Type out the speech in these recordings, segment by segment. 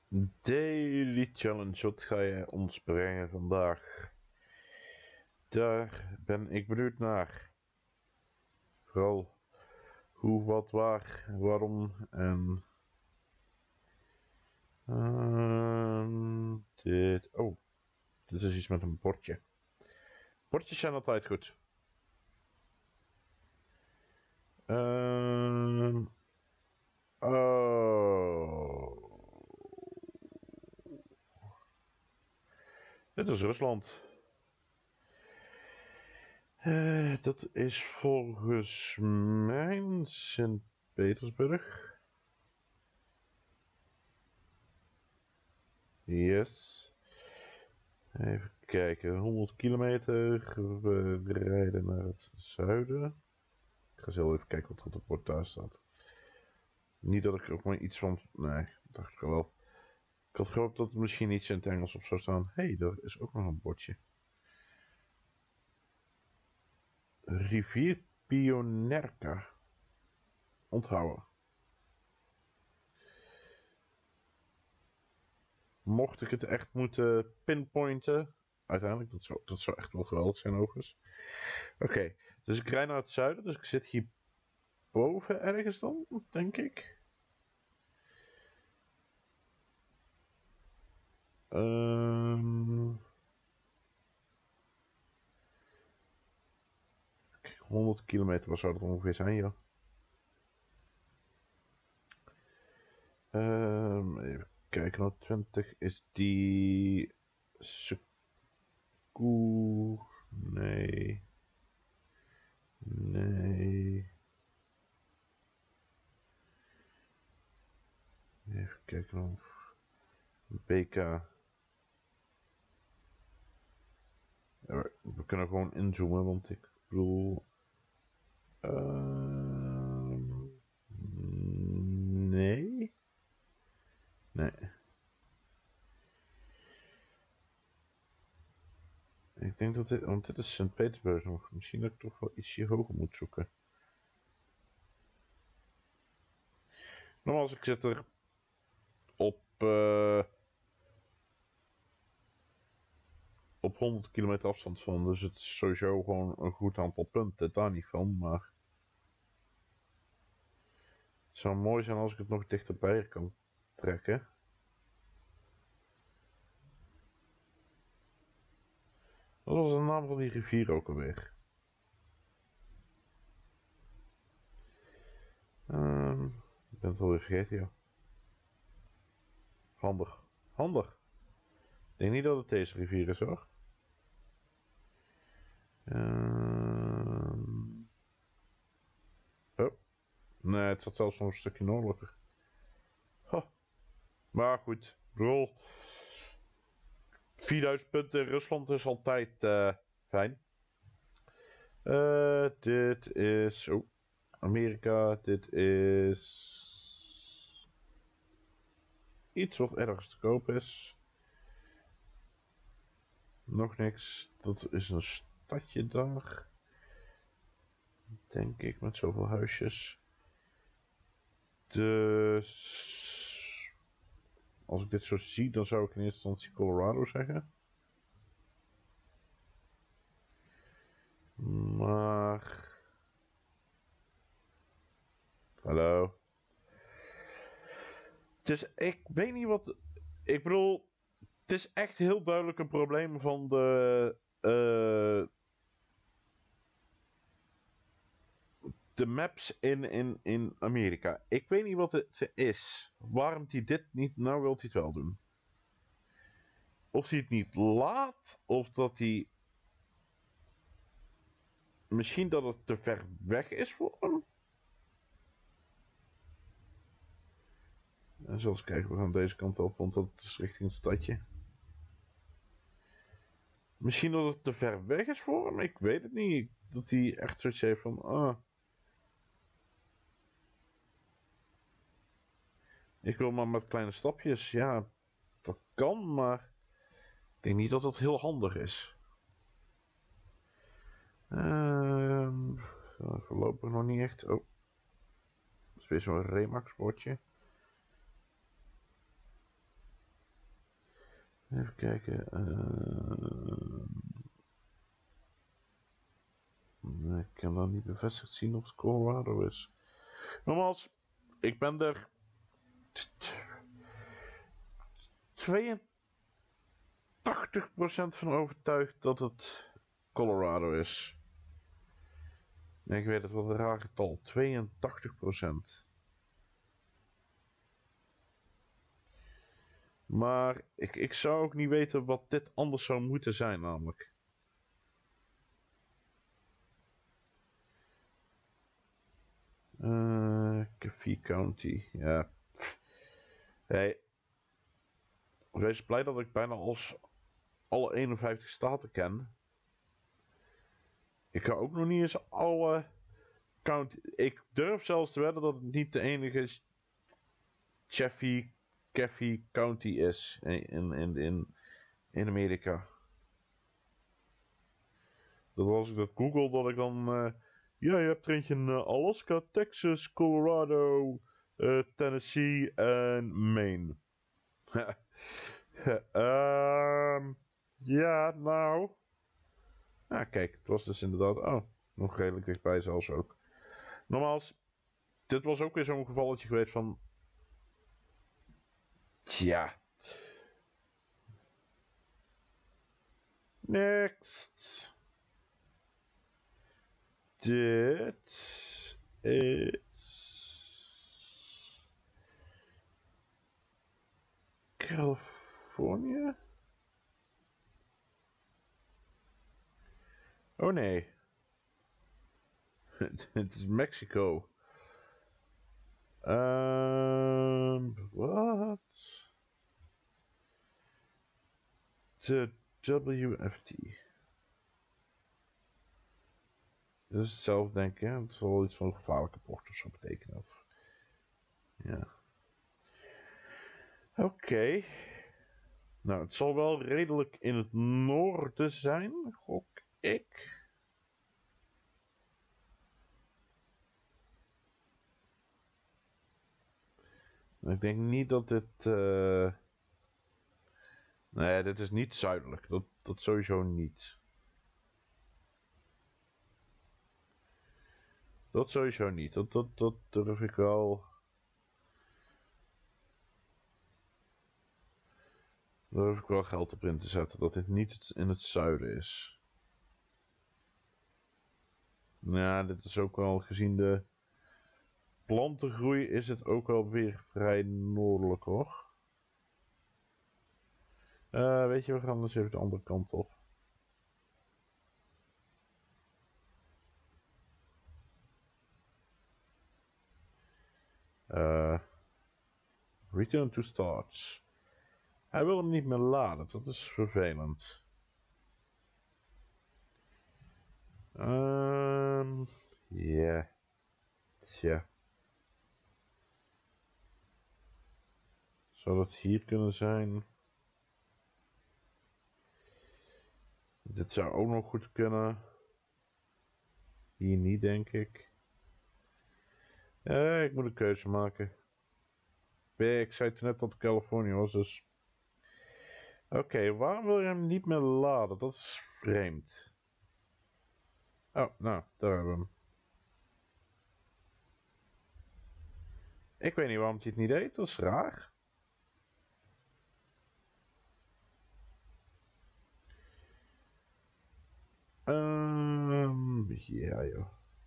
Daily Challenge, wat ga je ons brengen vandaag? Daar ben ik benieuwd naar. Vooral hoe, wat, waar, waarom en... dit... Oh, dit is iets met een bordje. Bordjes zijn altijd goed. Oh... Dit is Rusland. Dat is volgens mij Sint-Petersburg. Yes. Even kijken, 100 kilometer. We rijden naar het zuiden. Ik ga zo even kijken wat er op het bord daar staat. Niet dat ik ook maar iets van... Nee, dat dacht ik wel. Ik had gehoopt dat er misschien iets in het Engels op zou staan. Hé, daar is ook nog een bordje. Rivier Pionerka. Onthouden. Mocht ik het echt moeten pinpointen. Uiteindelijk, dat zou echt wel geweldig zijn overigens. Oké, dus ik rijd naar het zuiden. Dus ik zit hier boven ergens dan, denk ik. Kijk, 100 kilometer, wat zou dat ongeveer zijn, joh? Even kijken, naar 20 is die... Secours... Nee... Nee... Even kijken of... BK... Ja, we kunnen gewoon inzoomen, want ik bedoel... Nee... Nee... Ik denk dat dit... Want dit is Sint-Petersburg nog. Misschien dat ik toch wel ietsje hoger moet zoeken. Nogmaals, ik zit er... op 100 kilometer afstand van, dus het is sowieso gewoon een goed aantal punten, daar niet van, maar het zou mooi zijn als ik het nog dichterbij kan trekken. Wat was de naam van die rivier ook alweer? Ik ben het alweer vergeten, joh. Handig. Handig. Ik denk niet dat het deze rivier is, hoor. Oh. Nee, het zat zelfs nog een stukje noordelijker. Huh. Maar goed, rol. 4000 punten in Rusland is altijd fijn. Dit is... Oh, Amerika. Dit is... iets wat ergens te koop is. Nog niks. Dat is een stadje daar. Denk ik, met zoveel huisjes. Dus... als ik dit zo zie, dan zou ik in eerste instantie Colorado zeggen. Maar... Hallo. Dus ik weet niet wat... Ik bedoel... Het is echt heel duidelijk een probleem van de maps in Amerika. Ik weet niet wat het is. Waarom hij dit niet... Nou wil hij het wel doen. Of hij het niet laat. Of dat hij... Misschien dat het te ver weg is voor hem. En zoals kijken, we gaan deze kant op, want dat is richting het stadje. Misschien dat het te ver weg is voor hem, ik weet het niet. Dat hij echt zoiets heeft van, ik wil maar met kleine stapjes. Ja, dat kan, maar ik denk niet dat dat heel handig is. Voorlopig nog niet echt. Oh, dat is weer zo'n Remax bordje. Even kijken. Ik kan dan niet bevestigd zien of het Colorado is. Nogmaals, ik ben er 82% van overtuigd dat het Colorado is. En ik weet het, wat een raar getal. 82%. Maar ik zou ook niet weten wat dit anders zou moeten zijn, namelijk. Coffee County, ja. Hey, wees blij dat ik bijna alle 51 staten ken. Ik ga ook nog niet eens alle county. Ik durf zelfs te wedden dat het niet de enige Chaffee County is in Amerika. Dat als ik dat google, dat ik dan. Ja, je hebt er eentje in Alaska, Texas, Colorado, Tennessee en Maine. Ja, nou. Ja, kijk, het was dus inderdaad. Oh, nog redelijk dichtbij zelfs ook. Nogmaals, dit was ook weer zo'n gevalletje geweest van. Tja. Next. Dit is Californië? Oh nee. Het is Mexico. Wat? De WFT. Dat is hetzelfde, denk ik. Het zal wel iets van een gevaarlijke poort of zo betekenen. Of. Ja. Oké. Nou, het zal wel redelijk in het noorden zijn, gok ik. Ik denk niet dat dit. Nee, dit is niet zuidelijk. Dat sowieso niet. Dat sowieso niet. Dat durf ik wel. Daar durf ik wel geld op in te zetten. Dat dit niet in het zuiden is. Ja, dit is ook wel gezien de plantengroei is het ook wel weer vrij noordelijk hoor. Weet je, we gaan dus even de andere kant op. Return to start. Hij wil hem niet meer laden, dat is vervelend. Ja. Tja. Zou dat hier kunnen zijn? Dit zou ook nog goed kunnen. Hier niet, denk ik. Ik moet een keuze maken. Ik zei toen net dat het Californië was, dus. Oké, waarom wil je hem niet meer laden? Dat is vreemd. Oh, nou, daar hebben we hem. Ik weet niet waarom hij het niet deed, dat is raar. Ja joh.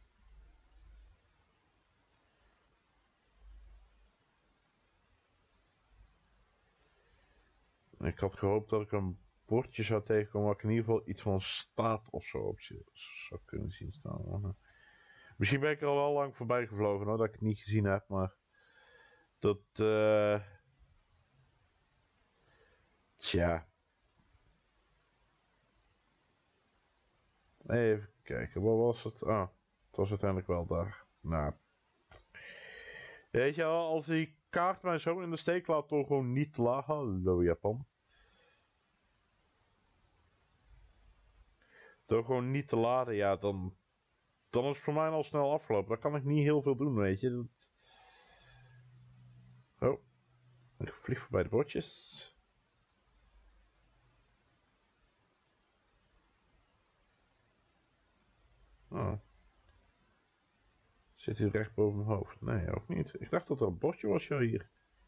Ik had gehoopt dat ik een bordje zou tegenkomen waar ik in ieder geval iets van staat of zo op zou kunnen zien staan. Misschien ben ik er al wel lang voorbij gevlogen hoor, dat ik het niet gezien heb, maar dat tja. Even kijken, wat was het? Ah, het was uiteindelijk wel daar. Nou. Weet je wel, als die kaart mij zo in de steek laat door gewoon niet te lagen. Hallo Japan. Door gewoon niet te laden, ja, dan is het voor mij al snel afgelopen. Dan kan ik niet heel veel doen, weet je. Oh, ik vlieg voorbij de bordjes. Zit hij recht boven mijn hoofd? Nee, ook niet. Ik dacht dat er een bordje was hier.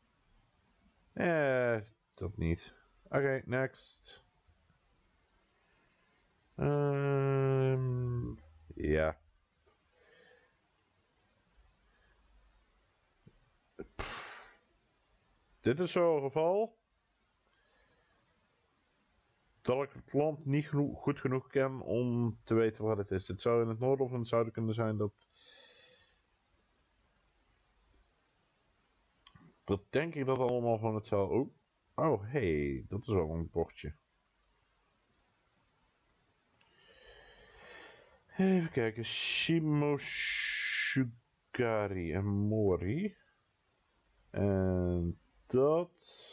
Dat niet. Oké, next. Ja. Dit is zo'n geval dat ik het land niet goed genoeg ken om te weten wat het is. Het zou in het noorden of in het zuiden kunnen zijn dat denk ik dat allemaal van hetzelfde. Oh, hey, dat is wel een bordje. Even kijken, Shimoshugari en Mori. En dat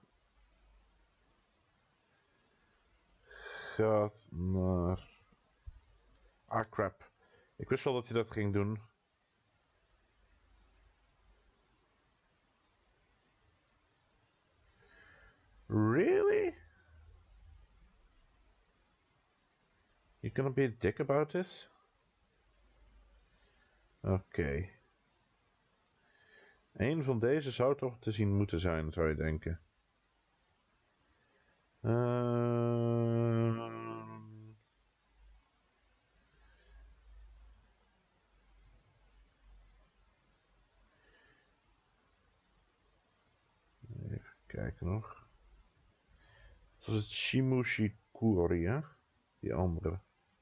gaat naar... Ah, crap. Ik wist wel dat hij dat ging doen. Really? You gonna be a dick about this? Oké. Een van deze zou toch te zien moeten zijn, zou je denken. Even kijken nog. Dat is het Shimushikuri, hè? Die andere.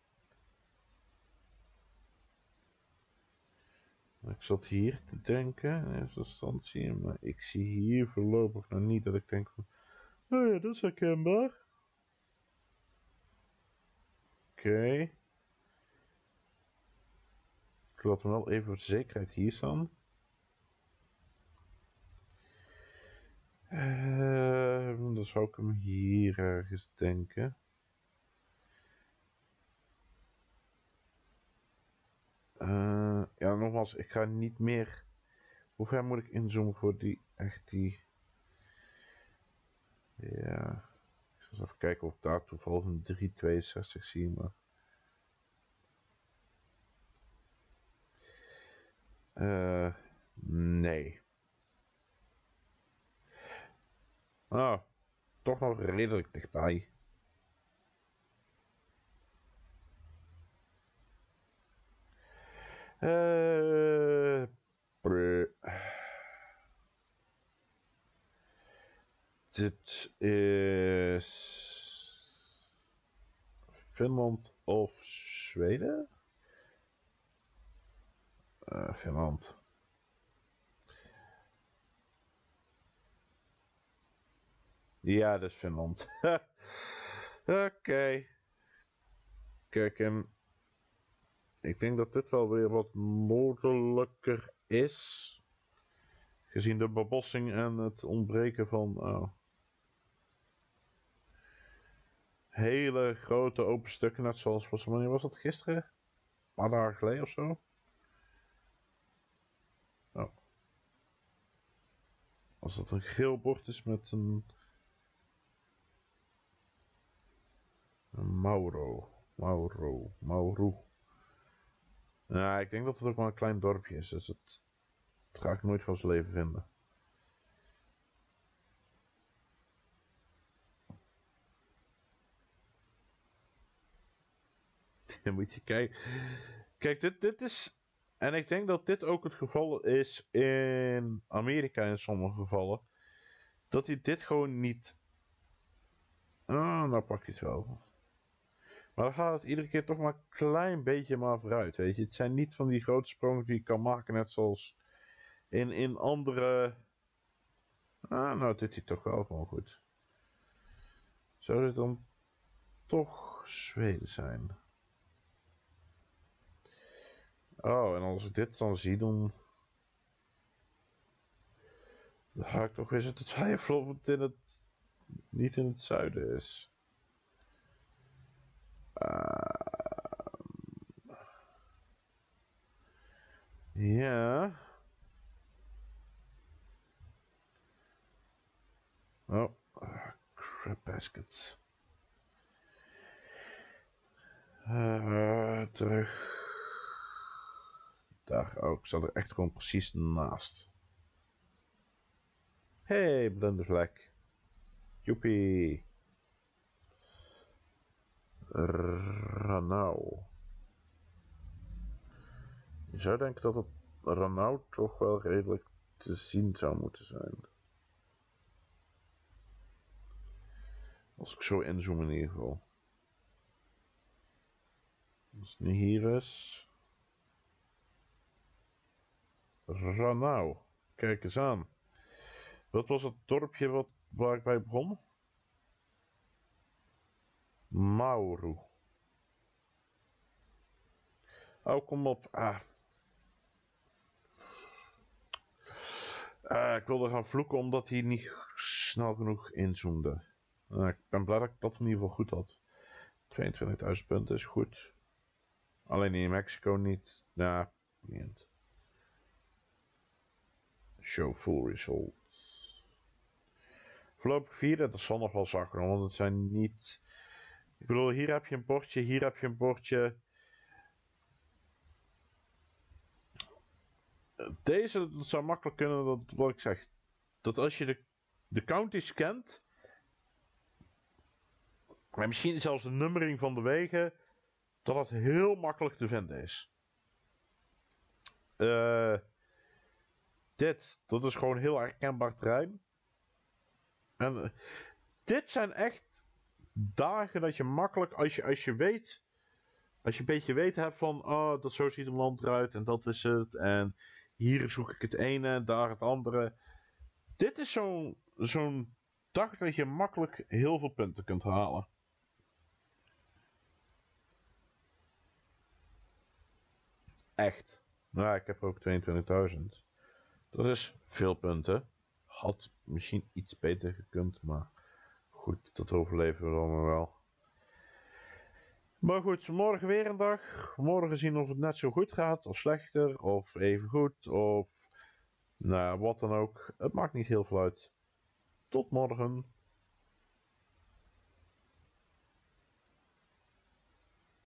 Ik zat hier te denken in eerste instantie, maar ik zie hier voorlopig nog niet dat ik denk van... Oh ja, dat is herkenbaar. Oké. Ik laat hem wel even voor de zekerheid hier staan. Dan zou ik hem hier ergens denken. Ja, nogmaals, ik ga niet meer... Hoe ver moet ik inzoomen voor die... Echt die... Ja... Ik zal eens even kijken of ik daar toevallig een 362 zie, maar... Nee. Ah, toch nog redelijk dichtbij. Dit is Finland of Zweden? Finland. Ja, dat is Finland. Oké. Kijk, en ik denk dat dit wel weer wat noordelijker is. Gezien de bebossing en het ontbreken van hele grote open stukken. Net zoals, wanneer was dat gisteren? Een paar dagen geleden of zo. Oh. Als dat een geel bord is met een Mauro. Ja, ik denk dat het ook maar een klein dorpje is, dus het ga ik nooit van zijn leven vinden. Dan moet je kijken. Kijk, dit is... En ik denk dat dit ook het geval is in Amerika in sommige gevallen. Dat hij dit gewoon niet... nou pak je het wel. Maar dan gaat het iedere keer toch maar een klein beetje maar vooruit, weet je. Het zijn niet van die grote sprongen die je kan maken, net zoals in andere... nou doet hij toch wel gewoon goed. Zou dit dan toch Zweden zijn? Oh, en als ik dit dan zie, dan ga ik toch weer zitten twijfelen of het niet in het zuiden is. Ja. Oh, crap baskets. Terug. Daar ook. Ik sta er echt gewoon precies naast. Hey, blinde vlek. Joepie. Ranau. Je zou denken dat het Ranau toch wel redelijk te zien zou moeten zijn. Als ik zo inzoom in ieder geval. Als het niet hier is. Ranau. Kijk eens aan. Wat was het dorpje waar ik bij begon? Mauru. Oh, kom op. Ik wilde gaan vloeken omdat hij niet snel genoeg inzoomde. Ik ben blij dat ik dat in ieder geval goed had. 22.000 punten is goed. Alleen in Mexico niet. Nou, niet. Show full results. Voorlopig 4, dat zal nog wel zakken, want het zijn niet... Ik bedoel, hier heb je een bordje, hier heb je een bordje. Deze zou makkelijk kunnen, dat wat ik zeg. Dat als je de counties kent, en misschien zelfs de nummering van de wegen, dat het heel makkelijk te vinden is. Dat is gewoon heel herkenbaar terrein. En dit zijn echt dagen dat je makkelijk, als je weet, als je een beetje weten hebt van, oh, dat zo ziet een land eruit en dat is het. En hier zoek ik het ene, daar het andere. Dit is zo'n dag dat je makkelijk heel veel punten kunt halen. Echt. Nou, ik heb ook 22.000. Dat is veel punten. Had misschien iets beter gekund, maar goed, dat overleven we dan wel. Maar goed, morgen weer een dag. Morgen zien of het net zo goed gaat, of slechter, of even goed, of nou, wat dan ook. Het maakt niet heel veel uit. Tot morgen.